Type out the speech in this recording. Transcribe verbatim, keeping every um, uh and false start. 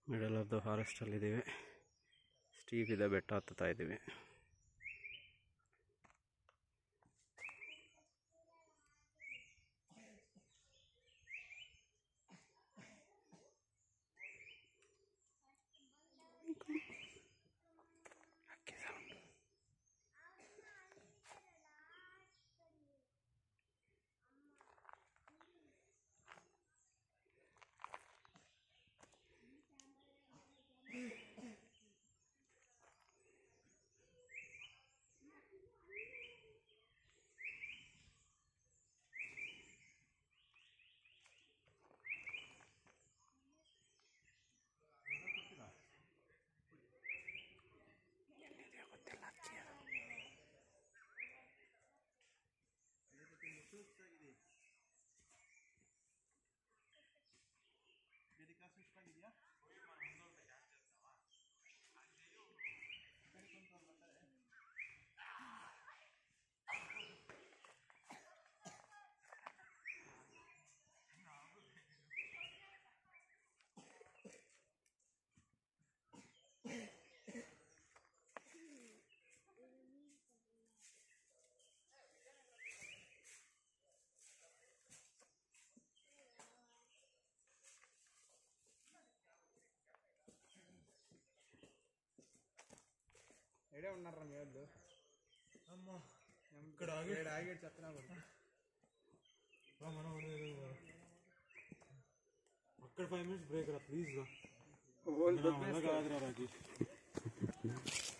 Middle of the ಫಾರೆಸ್ಟಲ್ಲಿದ್ದೀವಿ. Steep ಇದೆ, ಬೆಟ್ಟ ಹತ್ತುತ್ತಾ ಇದ್ದೀವಿ. ఎడే ఉన్నారా మీ వాళ్ళు? అమ్మా ఇక్కడ ఆగేడు ఆగేడు చెత్తనా మనం అక్కడ ఫైవ్ మినిట్స్ బ్రేక్ రా ప్లీజ్ రా. కాదురా రాకేష్.